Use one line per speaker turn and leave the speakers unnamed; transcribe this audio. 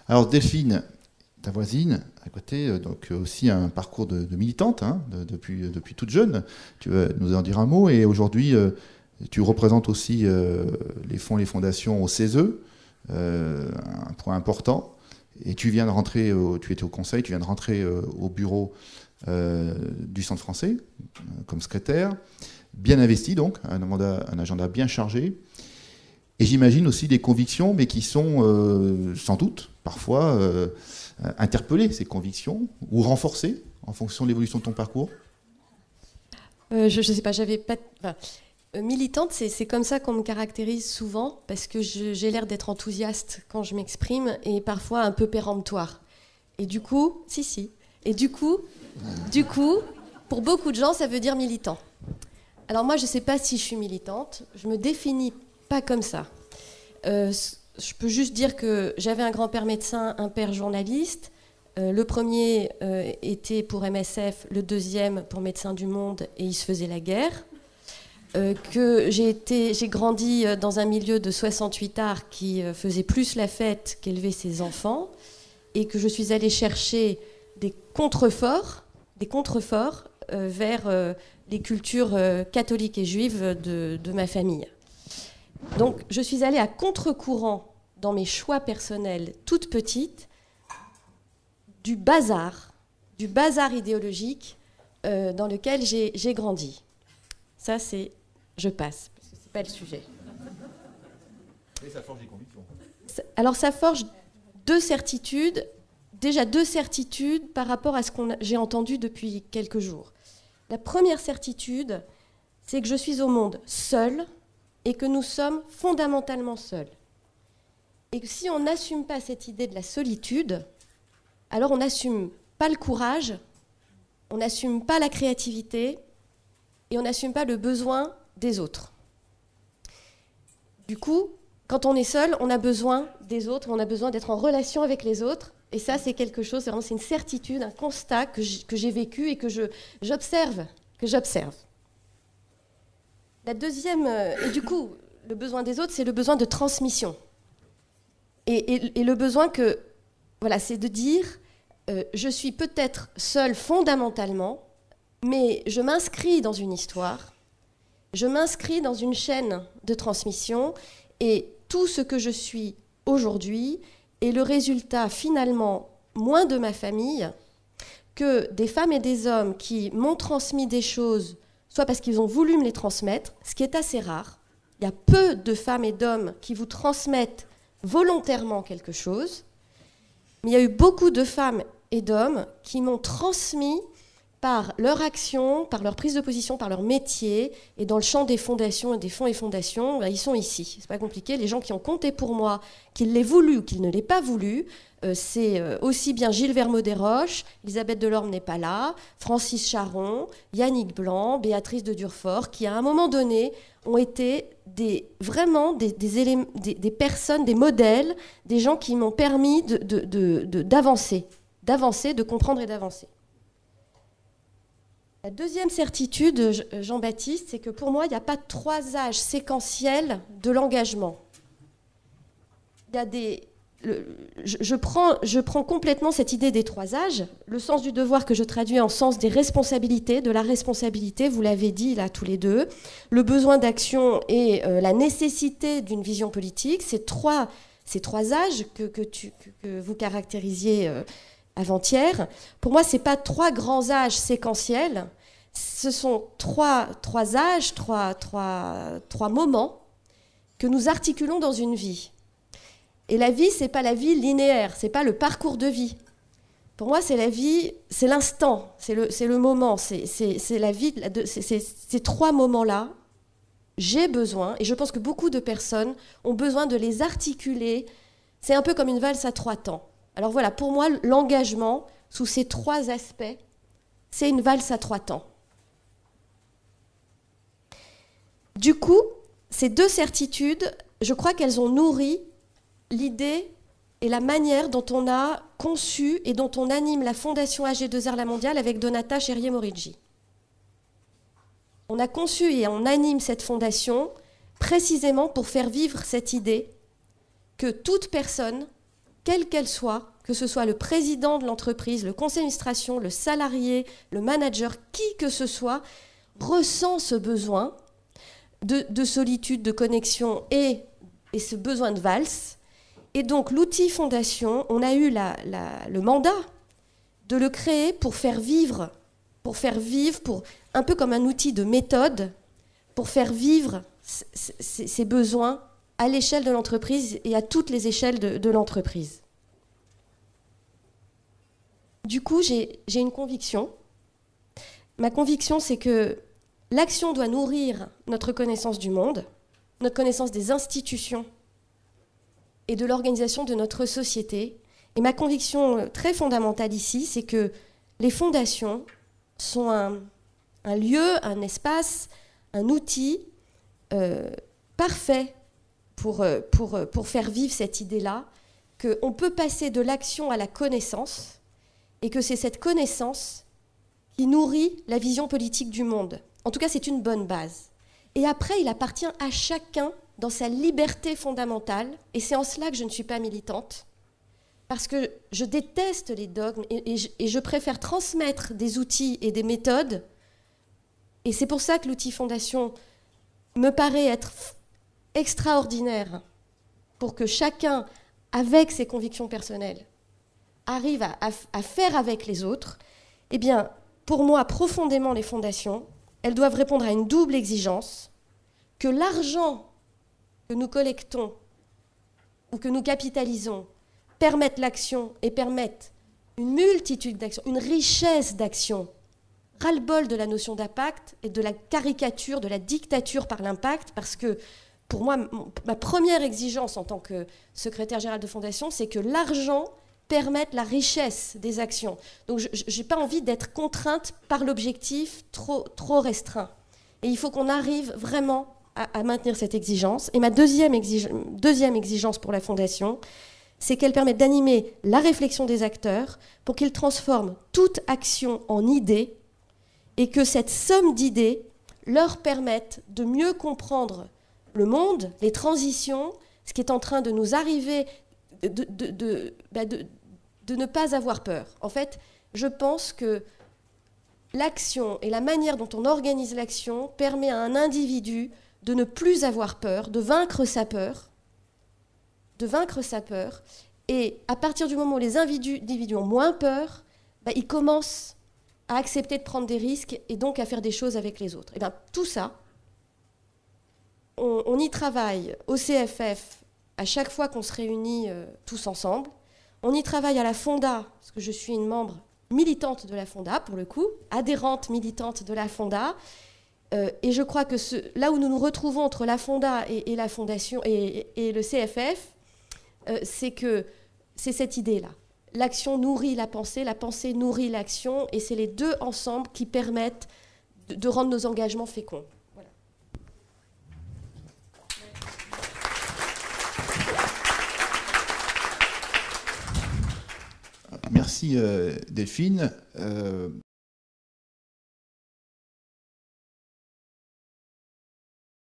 Alors Delphine, ta voisine, à côté, donc aussi un parcours de militante, hein, depuis toute jeune. Tu vas nous en dire un mot. Et aujourd'hui, tu représentes aussi les fonds et les fondations au CESE, un point important. Et tu viens de rentrer, tu étais au conseil, tu viens de rentrer au bureau du Centre français comme secrétaire. Bien investi donc, un agenda bien chargé. Et j'imagine aussi des convictions, mais qui sont sans doute parfois interpellées, ces convictions, ou renforcées en fonction de l'évolution de ton parcours.
Je ne sais pas, j'avais pas... Enfin, militante, c'est comme ça qu'on me caractérise souvent, parce que j'ai l'air d'être enthousiaste quand je m'exprime, et parfois un peu péremptoire. Et du coup, Et du coup, pour beaucoup de gens, ça veut dire militant. Alors moi, je ne sais pas si je suis militante, je me définis pas comme ça. Je peux juste dire que j'avais un grand-père médecin, un père journaliste. Le premier était pour MSF, le deuxième pour Médecins du Monde, et il se faisait la guerre. Que j'ai grandi dans un milieu de 68 arts qui faisait plus la fête qu'élever ses enfants, et que je suis allée chercher des contreforts vers les cultures catholiques et juives de ma famille. Donc je suis allée à contre-courant dans mes choix personnels, toute petite, du bazar idéologique dans lequel j'ai grandi. Ça, je passe, parce que c'est pas le sujet.
Et ça forge des convictions.
Alors ça forge deux certitudes par rapport à ce que j'ai entendu depuis quelques jours. La première certitude, c'est que je suis au monde seule et que nous sommes fondamentalement seuls. Et que si on n'assume pas cette idée de la solitude, alors on n'assume pas le courage, on n'assume pas la créativité et on n'assume pas le besoin des autres. Du coup, quand on est seul, on a besoin des autres, on a besoin d'être en relation avec les autres. Et ça, c'est quelque chose, c'est une certitude, un constat que j'ai vécu et que j'observe. La deuxième, et du coup, le besoin des autres, c'est le besoin de transmission. Et le besoin c'est de dire, je suis peut-être seule fondamentalement, mais je m'inscris dans une histoire, je m'inscris dans une chaîne de transmission, et tout ce que je suis aujourd'hui est le résultat finalement moins de ma famille que des femmes et des hommes qui m'ont transmis des choses, soit parce qu'ils ont voulu me les transmettre, ce qui est assez rare. Il y a peu de femmes et d'hommes qui vous transmettent volontairement quelque chose, mais il y a eu beaucoup de femmes et d'hommes qui m'ont transmis par leur action, par leur prise de position, par leur métier, et dans le champ des fondations et des fonds et fondations, ils sont ici. C'est pas compliqué. Les gens qui ont compté pour moi, qu'ils l'aient voulu ou qu'ils ne l'aient pas voulu, c'est aussi bien Gilles Vermaux-Desroches, Elisabeth Delorme n'est pas là, Francis Charon, Yannick Blanc, Béatrice de Durfort, qui à un moment donné ont été vraiment des personnes, des modèles, des gens qui m'ont permis d'avancer, de comprendre et d'avancer. La deuxième certitude, Jean-Baptiste, c'est que pour moi, il n'y a pas 3 âges séquentiels de l'engagement. Il y a je prends complètement cette idée des 3 âges, le sens du devoir que je traduis en sens des responsabilités, de la responsabilité, vous l'avez dit là tous les deux, le besoin d'action et la nécessité d'une vision politique, ces trois âges que vous caractérisiez avant-hier. Pour moi, ce n'est pas 3 grands âges séquentiels, ce sont 3 âges, 3 moments que nous articulons dans une vie. Et la vie, ce n'est pas la vie linéaire, ce n'est pas le parcours de vie. Pour moi, c'est la vie, c'est l'instant, c'est le moment, c'est la vie, ces 3 moments-là, j'ai besoin, et je pense que beaucoup de personnes ont besoin de les articuler. C'est un peu comme une valse à 3 temps. Alors voilà, pour moi, l'engagement, sous ces 3 aspects, c'est une valse à 3 temps. Du coup, ces 2 certitudes, je crois qu'elles ont nourri l'idée et la manière dont on a conçu et dont on anime la Fondation AG2R La Mondiale avec Donata Cherrier-Morigi. On a conçu et on anime cette fondation précisément pour faire vivre cette idée que toute personne quelle qu'elle soit, que ce soit le président de l'entreprise, le conseil d'administration, le salarié, le manager, qui que ce soit, ressent ce besoin de solitude, de connexion et ce besoin de valse. Et donc l'outil Fondation, on a eu le mandat de le créer pour faire vivre, un peu comme un outil de méthode, pour faire vivre ces besoins à l'échelle de l'entreprise et à toutes les échelles de l'entreprise. Du coup, j'ai une conviction. Ma conviction, c'est que l'action doit nourrir notre connaissance du monde, notre connaissance des institutions et de l'organisation de notre société. Et ma conviction très fondamentale ici, c'est que les fondations sont un lieu, un espace, un outil parfait pour faire vivre cette idée-là, qu'on peut passer de l'action à la connaissance, et que c'est cette connaissance qui nourrit la vision politique du monde. En tout cas, c'est une bonne base. Et après, il appartient à chacun, dans sa liberté fondamentale, et c'est en cela que je ne suis pas militante, parce que je déteste les dogmes, et je préfère transmettre des outils et des méthodes, et c'est pour ça que l'outil Fondation me paraît être extraordinaire, pour que chacun, avec ses convictions personnelles, arrive à faire avec les autres. Eh bien, pour moi, profondément, les fondations, elles doivent répondre à une double exigence, que l'argent que nous collectons ou que nous capitalisons permette l'action et permette une multitude d'actions, une richesse d'actions. Ras-le-bol de la notion d'impact et de la caricature, de la dictature par l'impact, parce que pour moi, ma première exigence en tant que secrétaire général de fondation, c'est que l'argent permette la richesse des actions. Donc je n'ai pas envie d'être contrainte par l'objectif trop restreint. Et il faut qu'on arrive vraiment à maintenir cette exigence. Et ma deuxième exigence pour la Fondation, c'est qu'elle permette d'animer la réflexion des acteurs pour qu'ils transforment toute action en idée et que cette somme d'idées leur permette de mieux comprendre le monde, les transitions, ce qui est en train de nous arriver, de ne pas avoir peur. En fait, je pense que l'action et la manière dont on organise l'action permet à un individu de ne plus avoir peur, de vaincre sa peur. Et à partir du moment où les individus ont moins peur, ils commencent à accepter de prendre des risques et donc à faire des choses avec les autres. Et bien, tout ça, on y travaille au CFF à chaque fois qu'on se réunit tous ensemble. On y travaille à la Fonda, parce que je suis une membre militante de la Fonda, pour le coup, adhérente militante de la Fonda. Et je crois que là où nous nous retrouvons entre la Fonda et la Fondation et le CFF, c'est cette idée-là. L'action nourrit la pensée nourrit l'action, et c'est les deux ensemble qui permettent de rendre nos engagements féconds. Voilà.
Merci Delphine.